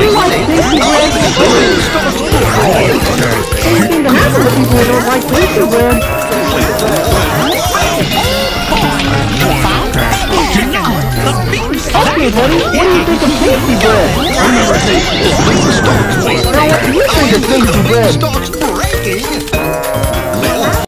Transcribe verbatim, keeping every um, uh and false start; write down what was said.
like tasty bread? Same thing to happen to people who don't like tasty bread. Okay, buddy, what do you think of tasty bread? I never tasted it. Now, what do you think of tasty bread?